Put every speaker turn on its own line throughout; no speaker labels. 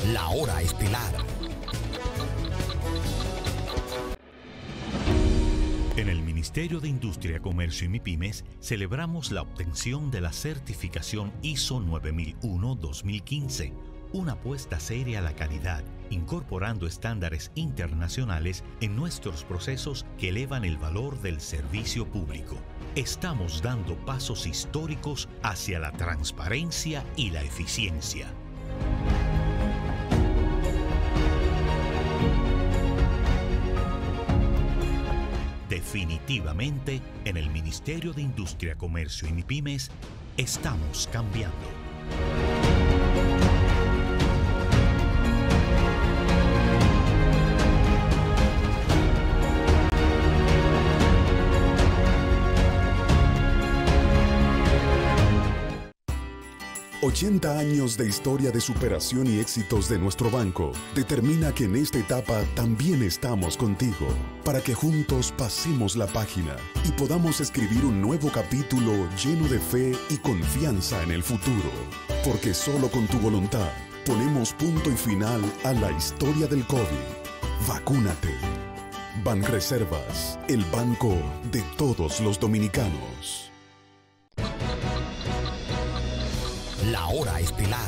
La hora estelar.
En el Ministerio de Industria, Comercio y MIPYMES celebramos la obtención de la certificación ISO 9001-2015, una apuesta seria a la calidad, incorporando estándares internacionales en nuestros procesos que elevan el valor del servicio público. Estamos dando pasos históricos hacia la transparencia y la eficiencia. Definitivamente, en el Ministerio de Industria, Comercio y MIPYMES, estamos cambiando.
$80 años de historia de superación y éxitos de nuestro banco determina que en esta etapa también estamos contigo, para que juntos pasemos la página y podamos escribir un nuevo capítulo lleno de fe y confianza en el futuro. Porque solo con tu voluntad ponemos punto y final a la historia del COVID. Vacúnate. Banreservas, el banco de todos los dominicanos.
La hora estelar.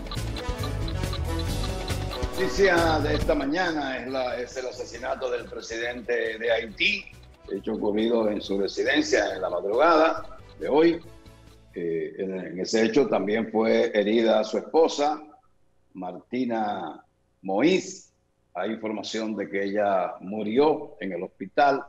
Noticia de esta mañana es el asesinato del presidente de Haití, hecho ocurrido en su residencia en la madrugada de hoy. En ese hecho también fue herida su esposa, Martina Moïse. Hay información de que ella murió en el hospital.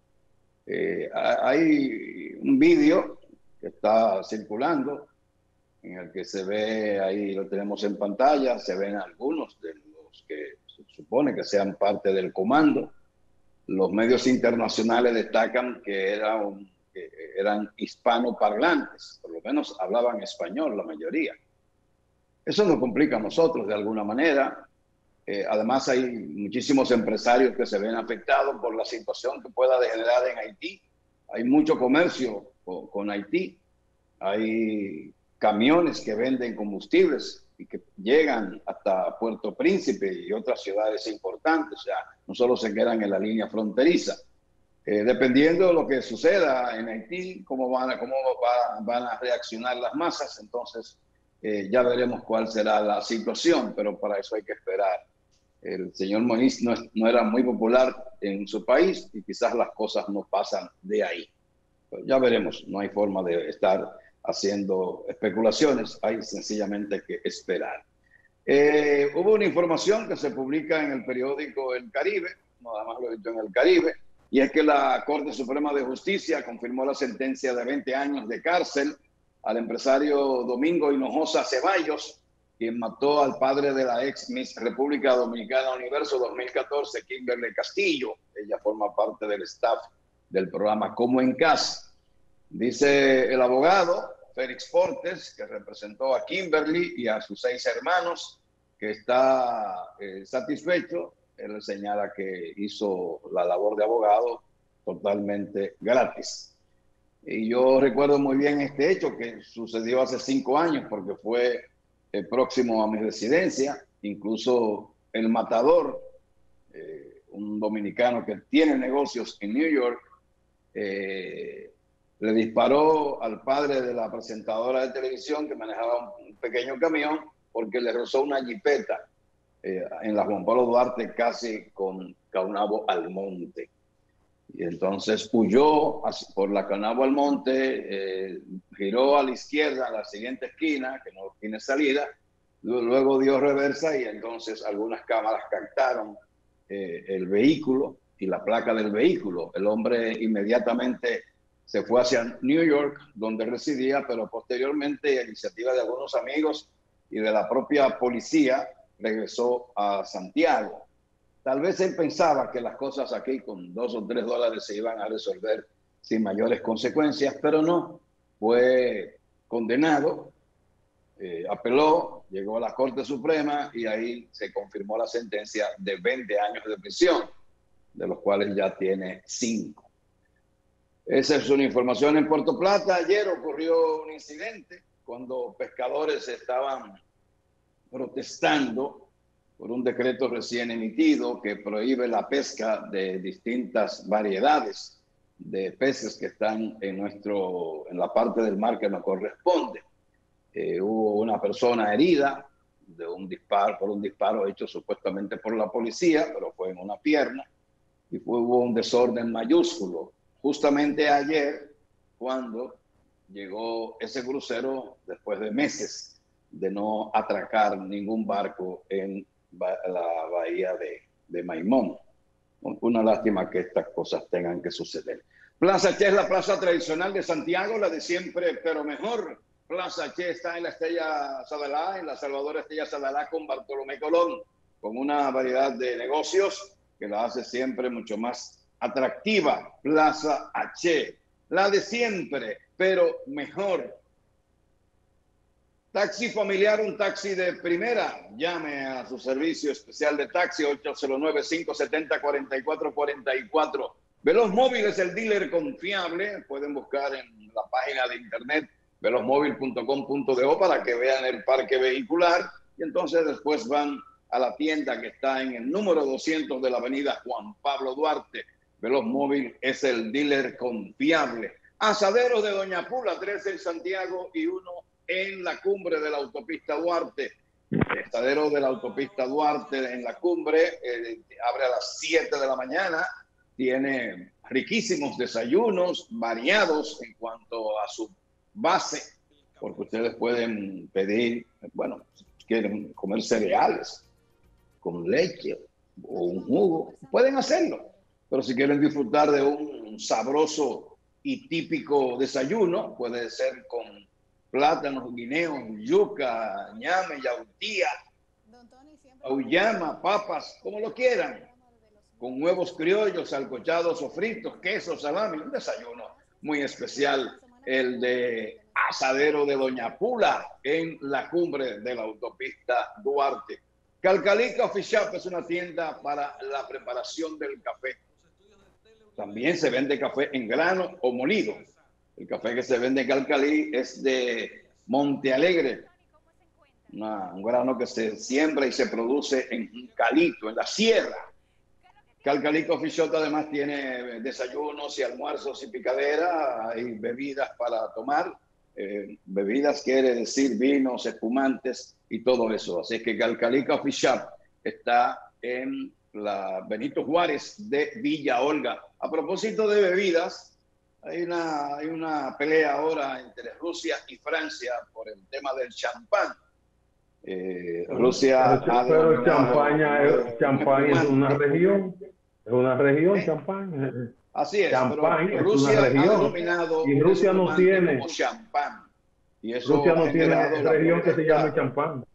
Hay un vídeo que está circulando en el que se ve, ahí lo tenemos en pantalla, se ven algunos de los que se supone que sean parte del comando. Los medios internacionales destacan que eran hispanoparlantes, por lo menos hablaban español la mayoría. Eso nos complica a nosotros de alguna manera. Además hay muchísimos empresarios que se ven afectados por la situación que pueda degenerar en Haití. Hay mucho comercio con Haití. Hay camiones que venden combustibles y que llegan hasta Puerto Príncipe y otras ciudades importantes. O sea, no solo se quedan en la línea fronteriza. Dependiendo de lo que suceda en Haití, cómo van a reaccionar las masas, entonces ya veremos cuál será la situación, pero para eso hay que esperar. El señor Moïse no era muy popular en su país y quizás las cosas no pasan de ahí. Pero ya veremos, no hay forma de estar haciendo especulaciones, hay sencillamente que esperar. Hubo una información que se publica en el periódico El Caribe, nada más lo he visto en El Caribe, y es que la Corte Suprema de Justicia confirmó la sentencia de 20 años de cárcel al empresario Domingo Hinojosa Ceballos, quien mató al padre de la ex Miss República Dominicana Universo 2014, Kimberly Castillo. Ella forma parte del staff del programa Como en Casa. Dice el abogado Félix Fortes, que representó a Kimberly y a sus 6 hermanos, que está satisfecho. Él señala que hizo la labor de abogado totalmente gratis. Y yo recuerdo muy bien este hecho que sucedió hace 5 años porque fue próximo a mi residencia. Incluso el matador, un dominicano que tiene negocios en New York, le disparó al padre de la presentadora de televisión que manejaba un pequeño camión porque le rozó una jipeta en la Juan Pablo Duarte, casi con Caunabo Almonte. Y entonces huyó por la Caunabo Almonte, giró a la izquierda en la siguiente esquina, que no tiene salida, luego dio reversa y entonces algunas cámaras captaron el vehículo y la placa del vehículo. El hombre inmediatamente se fue hacia New York, donde residía, pero posteriormente, a iniciativa de algunos amigos y de la propia policía, regresó a Santiago. Tal vez él pensaba que las cosas aquí con $2 o $3 se iban a resolver sin mayores consecuencias, pero no. Fue condenado, apeló, llegó a la Corte Suprema y ahí se confirmó la sentencia de 20 años de prisión, de los cuales ya tiene 5. Esa es una información en Puerto Plata. Ayer ocurrió un incidente cuando pescadores estaban protestando por un decreto recién emitido que prohíbe la pesca de distintas variedades de peces que están en la parte del mar que nos corresponde. Hubo una persona herida por un disparo hecho supuestamente por la policía, pero fue en una pierna, y hubo un desorden mayúsculo. Justamente ayer, cuando llegó ese crucero, después de meses de no atracar ningún barco en la bahía de Maimón. Una lástima que estas cosas tengan que suceder. Plaza Che es la plaza tradicional de Santiago, la de siempre, pero mejor. Plaza Che está en la Estella Sadalá, en la Salvador Estella Sadalá con Bartolomé Colón, con una variedad de negocios que la hace siempre mucho más atractiva. Plaza Che, la de siempre, pero mejor. Taxi familiar, un taxi de primera. Llame a su servicio especial de taxi 809-570-4444. Veloz Móvil es el dealer confiable. Pueden buscar en la página de internet velozmóvil.com.do para que vean el parque vehicular y entonces después van a la tienda que está en el número 200 de la avenida Juan Pablo Duarte. Veloz Móvil es el dealer confiable. Asaderos de Doña Pula, 3 en Santiago y 1 en la cumbre de la autopista Duarte. El asadero de la autopista Duarte en la cumbre abre a las 7 de la mañana. Tiene riquísimos desayunos variados en cuanto a su base, porque ustedes pueden pedir, bueno, si quieren comer cereales con leche o un jugo, pueden hacerlo. Pero si quieren disfrutar de un sabroso y típico desayuno, puede ser con plátanos, guineos, yuca, ñame, yautía, auyama, papas, como lo quieran, con huevos criollos, salcochados o fritos, queso, salami, un desayuno muy especial, el de Asadero de Doña Pula en la cumbre de la autopista Duarte. Calcalí Coffee Shop es una tienda para la preparación del café. También se vende café en grano o molido. El café que se vende en Calcalí es de Monte Alegre, un grano que se siembra y se produce en Calito, en la sierra. Calcalí Coffee Shop además tiene desayunos y almuerzos y picadera, hay bebidas para tomar. Bebidas quiere decir vinos, espumantes y todo eso. Así que Calcalí Coffee Shop está en la Benito Juárez de Villa Olga. A propósito de bebidas, hay una pelea ahora entre Rusia y Francia por el tema del champán. Rusia
pero el champán es una región. Es una región, champán.
Así es,
champán
pero Rusia
ha
denominado
y Rusia no tiene
como champán. Y eso
Rusia no tiene región que se llame champán.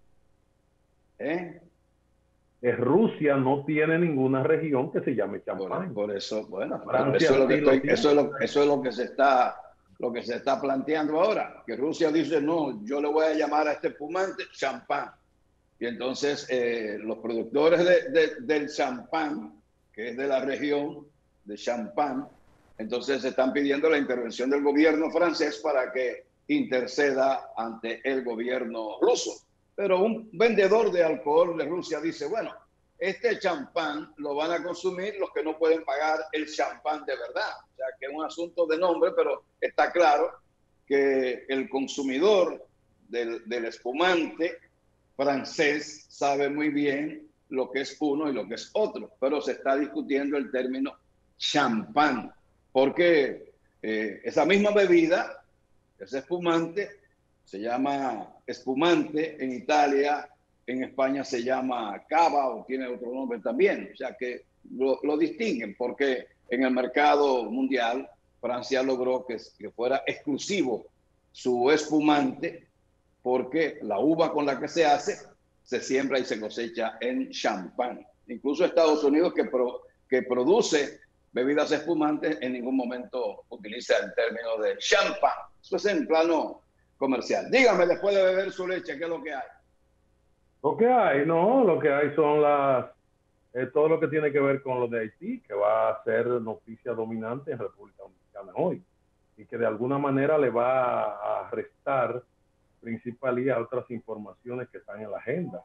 Rusia no tiene ninguna región que se llame champán.
Por eso, bueno,
Francia
eso es lo que se está planteando ahora, que Rusia dice, no, yo le voy a llamar a este espumante champán. Y entonces los productores del champán, que es de la región de Champagne, entonces están pidiendo la intervención del gobierno francés para que interceda ante el gobierno ruso. Pero un vendedor de alcohol de Rusia dice, bueno, este champán lo van a consumir los que no pueden pagar el champán de verdad. O sea, que es un asunto de nombre, pero está claro que el consumidor del espumante francés sabe muy bien lo que es uno y lo que es otro, pero se está discutiendo el término champán, porque esa misma bebida, ese espumante, se llama espumante en Italia, en España se llama cava o tiene otro nombre también, o sea que lo distinguen, porque en el mercado mundial Francia logró que fuera exclusivo su espumante, porque la uva con la que se hace se siembra y se cosecha en Champagne. Incluso Estados Unidos, que produce bebidas espumantes, en ningún momento utiliza el término de champán. Eso es en plano comercial. Dígame, después de beber su leche, ¿qué es lo que hay?
Lo que hay son todo lo que tiene que ver con lo de Haití, que va a ser noticia dominante en República Dominicana hoy, y que de alguna manera le va a restar principalía a otras informaciones que están en la agenda.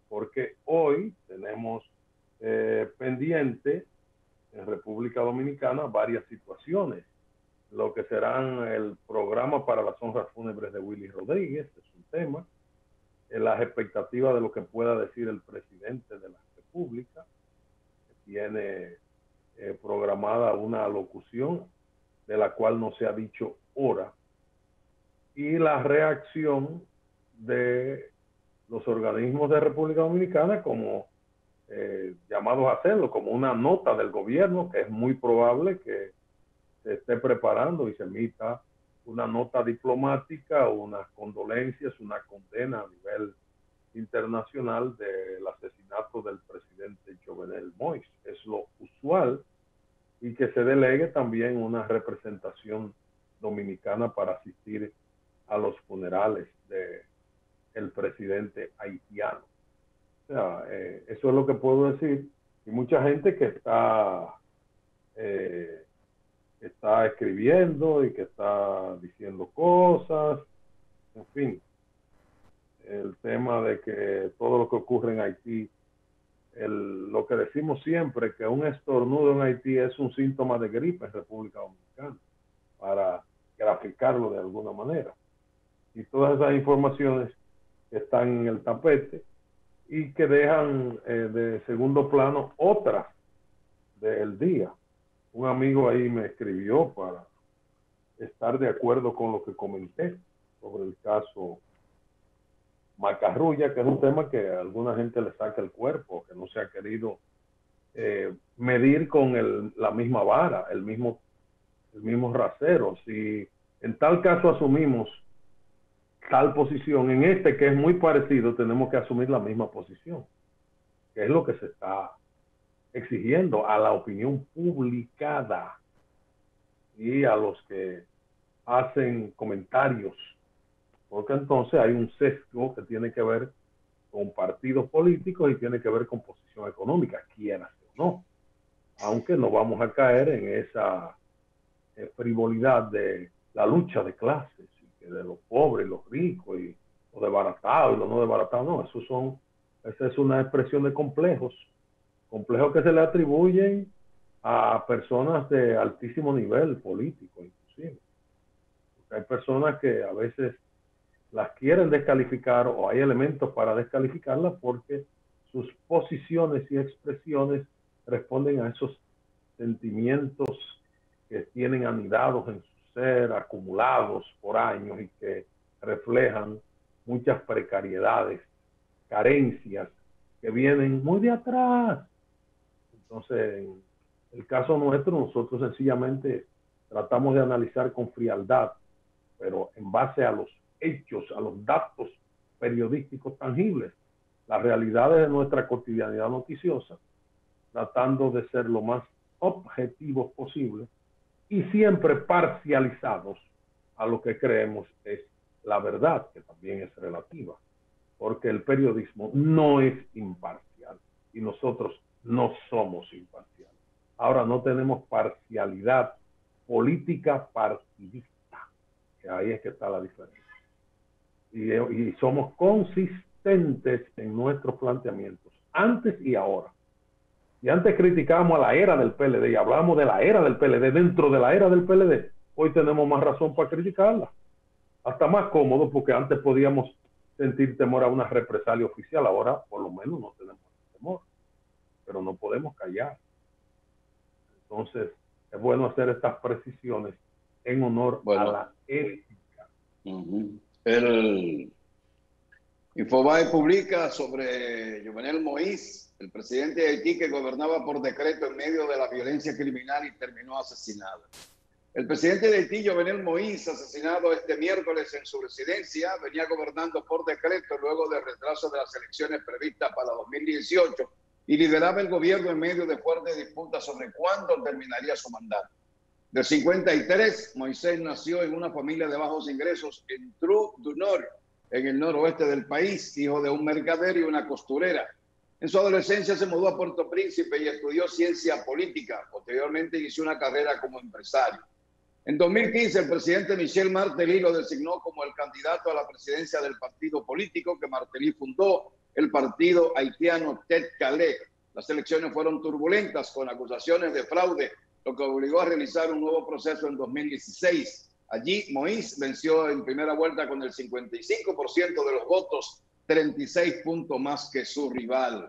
porque hoy tenemos pendiente en República Dominicana varias situaciones. Lo que serán el programa para las honras fúnebres de Willy Rodríguez, es un tema. Las expectativas de lo que pueda decir el presidente de la República, que tiene programada una locución de la cual no se ha dicho hora, y la reacción de los organismos de República Dominicana como llamados a hacerlo, como una nota del gobierno, que es muy probable que se esté preparando y se emita una nota diplomática, unas condolencias, una condena a nivel internacional del asesinato del presidente Jovenel Moïse. Es lo usual, y que se delegue también una representación dominicana para asistir a los funerales del presidente haitiano. O sea, eso es lo que puedo decir. Y mucha gente que está escribiendo y que está diciendo cosas, en fin, el tema de que todo lo que ocurre en Haití, lo que decimos siempre, que un estornudo en Haití es un síntoma de gripe en República Dominicana, para graficarlo de alguna manera. Y todas esas informaciones que están en el tapete y que dejan de segundo plano otras del día. Un amigo ahí me escribió para estar de acuerdo con lo que comenté sobre el caso Macarrulla, que es un tema que a alguna gente le saca el cuerpo, que no se ha querido medir con la misma vara, el mismo rasero. Si en tal caso asumimos tal posición, en este que es muy parecido tenemos que asumir la misma posición, que es lo que se está exigiendo a la opinión publicada y a los que hacen comentarios, porque entonces hay un sesgo que tiene que ver con partidos políticos y tiene que ver con posición económica, quiera o no, aunque no vamos a caer en esa frivolidad de la lucha de clases, y que de los pobres y los ricos, y los desbaratados y los no desbaratados. No, esa es una expresión de complejos que se le atribuyen a personas de altísimo nivel político, inclusive. Porque hay personas que a veces las quieren descalificar, o hay elementos para descalificarlas, porque sus posiciones y expresiones responden a esos sentimientos que tienen anidados en su ser, acumulados por años, y que reflejan muchas precariedades, carencias que vienen muy de atrás. Entonces, en el caso nuestro, nosotros sencillamente tratamos de analizar con frialdad, pero en base a los hechos, a los datos periodísticos tangibles, las realidades de nuestra cotidianidad noticiosa, tratando de ser lo más objetivos posible y siempre parcializados a lo que creemos es la verdad, que también es relativa, porque el periodismo no es imparcial y nosotros no somos imparciales. Ahora no tenemos parcialidad política partidista, que ahí es que está la diferencia. Y somos consistentes en nuestros planteamientos, antes y ahora. Y antes criticábamos a la era del PLD y hablábamos de la era del PLD, dentro de la era del PLD, hoy tenemos más razón para criticarla. Hasta más cómodo, porque antes podíamos sentir temor a una represalia oficial, ahora por lo menos no tenemos temor, pero no podemos callar. Entonces, es bueno hacer estas precisiones en honor a la ética.
El Infobae publica sobre Jovenel Moïse, el presidente de Haití que gobernaba por decreto en medio de la violencia criminal y terminó asesinado. El presidente de Haití, Jovenel Moïse, asesinado este miércoles en su residencia, venía gobernando por decreto luego del retraso de las elecciones previstas para 2018 y lideraba el gobierno en medio de fuertes disputas sobre cuándo terminaría su mandato. De 53, Moisés nació en una familia de bajos ingresos en Trou du Nord, en el noroeste del país, hijo de un mercader y una costurera. En su adolescencia se mudó a Puerto Príncipe y estudió ciencia política. Posteriormente inició una carrera como empresario. En 2015, el presidente Michel Martelly lo designó como el candidato a la presidencia del partido político que Martelly fundó el partido haitiano Ted Calais. Las elecciones fueron turbulentas con acusaciones de fraude, lo que obligó a realizar un nuevo proceso en 2016. Allí Moïse venció en primera vuelta con el 55% de los votos, 36 puntos más que su rival.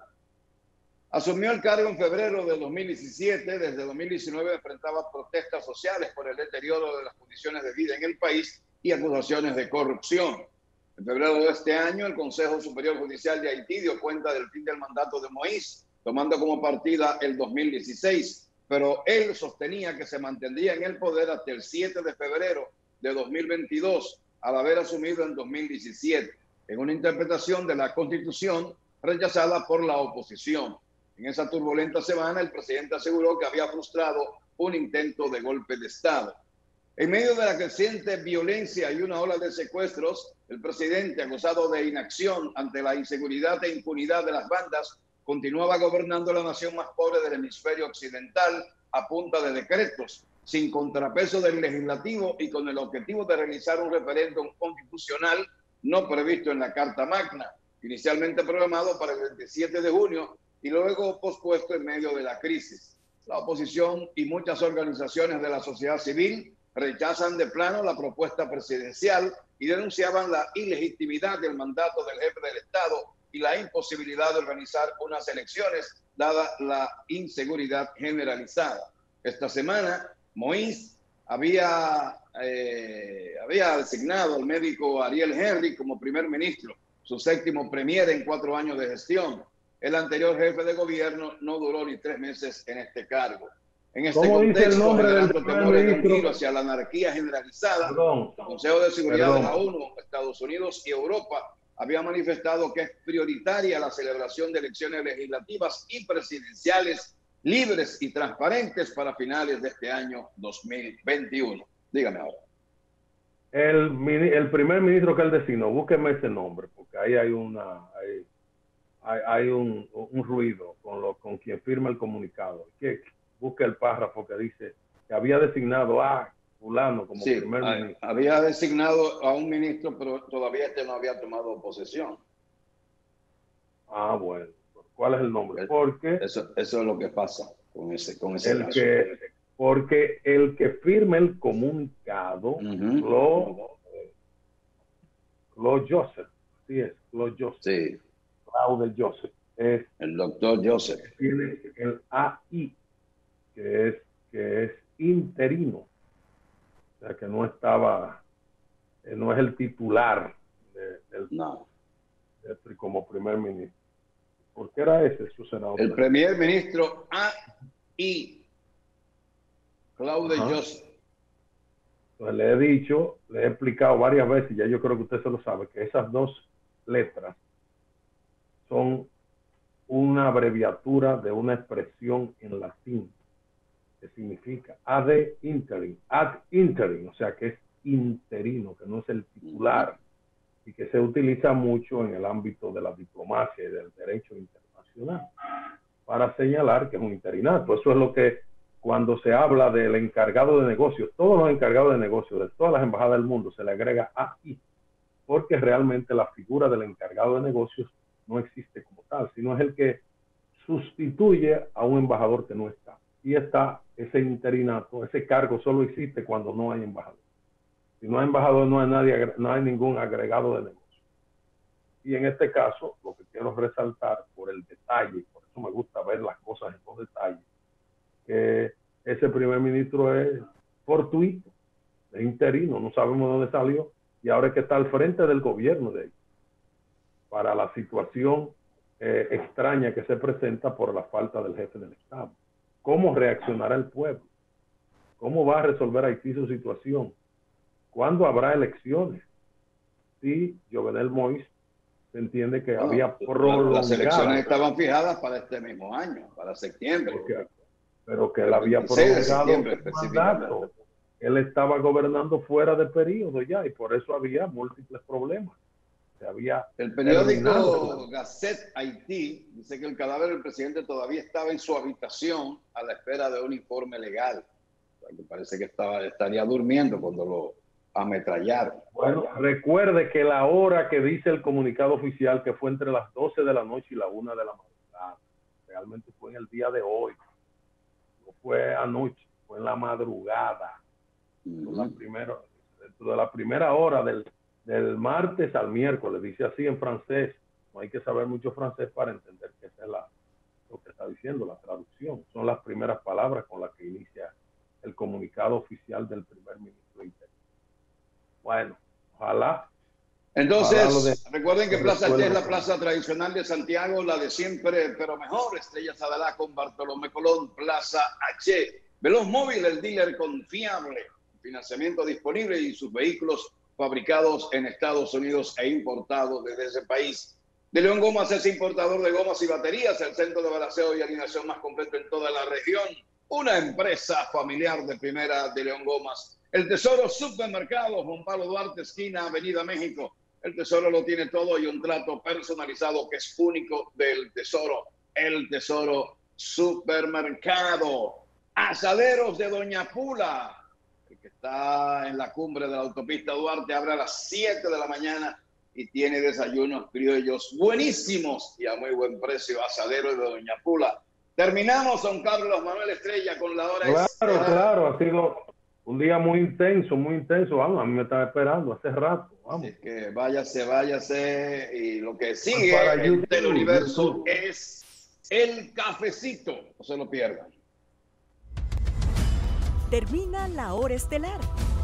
Asumió el cargo en febrero de 2017. Desde 2019 enfrentaba protestas sociales por el deterioro de las condiciones de vida en el país y acusaciones de corrupción. En febrero de este año, el Consejo Superior Judicial de Haití dio cuenta del fin del mandato de Moïse, tomando como partida el 2016, pero él sostenía que se mantendría en el poder hasta el 7 de febrero de 2022, al haber asumido en 2017, en una interpretación de la Constitución rechazada por la oposición. En esa turbulenta semana, el presidente aseguró que había frustrado un intento de golpe de Estado. En medio de la creciente violencia y una ola de secuestros, el presidente, acusado de inacción ante la inseguridad e impunidad de las bandas, continuaba gobernando la nación más pobre del hemisferio occidental a punta de decretos, sin contrapeso del legislativo y con el objetivo de realizar un referéndum constitucional no previsto en la Carta Magna, inicialmente programado para el 27 de junio y luego pospuesto en medio de la crisis. La oposición y muchas organizaciones de la sociedad civil rechazan de plano la propuesta presidencial y denunciaban la ilegitimidad del mandato del jefe del Estado y la imposibilidad de organizar unas elecciones dada la inseguridad generalizada. Esta semana, Moïse había designado al médico Ariel Henry como primer ministro, su séptimo premier en 4 años de gestión. El anterior jefe de gobierno no duró ni 3 meses en este cargo. En este contexto, generando temores de un giro hacia la anarquía generalizada, el Consejo de Seguridad de la ONU, Estados Unidos y Europa había manifestado que es prioritaria la celebración de elecciones legislativas y presidenciales libres y transparentes para finales de este año 2021. Dígame ahora.
El primer ministro que él designó, búsqueme ese nombre, porque ahí hay un ruido con quien firma el comunicado. Busque el párrafo que dice que había designado a fulano como primer ministro.
Había designado a un ministro, pero todavía no había tomado posesión.
Ah, bueno. ¿Cuál es el nombre? Porque
eso es lo que pasa con ese caso.
Porque el que firma el comunicado, Claude Joseph, sí es, Claude Joseph.
Sí.
Claude Joseph. Es
el doctor Joseph.
Tiene el AI, que es interino. O sea, que no estaba, no es el titular como primer ministro. ¿Por qué era ese su senador?
El primer ministro AI, Claude Joseph.
Entonces le he explicado varias veces, ya yo creo que usted se lo sabe, que esas 2 letras son una abreviatura de una expresión en latín que significa ad interim, o sea que es interino, que no es el titular, y que se utiliza mucho en el ámbito de la diplomacia y del derecho internacional para señalar que es un interinato. Eso es lo que cuando se habla del encargado de negocios, todos los encargados de negocios de todas las embajadas del mundo se le agrega AI, porque realmente la figura del encargado de negocios no existe como tal, sino es el que sustituye a un embajador que no está. Y está ese interinato, ese cargo solo existe cuando no hay embajador. Si no hay embajador, no hay ningún agregado de negocio. Y en este caso, lo que quiero resaltar por el detalle, por eso me gusta ver las cosas en los detalles, que ese primer ministro es fortuito, es interino, no sabemos dónde salió, y ahora es que está al frente del gobierno de ellos, para la situación extraña que se presenta por la falta del jefe del Estado. ¿Cómo reaccionará el pueblo? ¿Cómo va a resolver Haití su situación? ¿Cuándo habrá elecciones? Sí, Jovenel Moïse se entiende que había prolongado.
Las elecciones estaban fijadas para este mismo año, para septiembre.
Pero que él había prolongado el mandato. Él estaba gobernando fuera de periodo ya y por eso había múltiples problemas.
El periódico Gazette Haití dice que el cadáver del presidente todavía estaba en su habitación a la espera de un informe legal. O sea, que parece que estaría durmiendo cuando lo ametrallaron.
Bueno, recuerde que la hora que dice el comunicado oficial, que fue entre las 12 de la noche y la 1 de la madrugada, realmente fue en el día de hoy, no fue anoche, fue en la madrugada. Dentro de la primera hora del martes al miércoles, dice así en francés. No hay que saber mucho francés para entender que esa es lo que está diciendo, la traducción. Son las primeras palabras con las que inicia el comunicado oficial del primer ministro interino. Bueno, ojalá.
Entonces, recuerden que Plaza H es la plaza tradicional de Santiago, la de siempre, pero mejor. Estrellas Adalá con Bartolomé Colón, Plaza H. Veloz Móvil, el dealer confiable. Financiamiento disponible y sus vehículos fabricados en Estados Unidos e importados desde ese país. De León Gomas es importador de gomas y baterías, el centro de balanceo y alineación más completo en toda la región. Una empresa familiar de primera de León Gomas. El Tesoro Supermercados, Juan Pablo Duarte, esquina Avenida México. El Tesoro lo tiene todo y un trato personalizado que es único del Tesoro. El Tesoro Supermercado. Asaderos de Doña Pula, el que está en la cumbre de la autopista Duarte, abre a las 7 de la mañana y tiene desayunos criollos buenísimos y a muy buen precio. Asaderos de Doña Pula. Terminamos, don Carlos Manuel Estrella, con la hora.
Claro, ha sido un día muy intenso, muy intenso. Vamos, a mí me están esperando hace rato. Vamos.
Así que váyase. Y lo que sigue en Teleuniverso es el cafecito. No se lo pierdan.
Termina la hora estelar.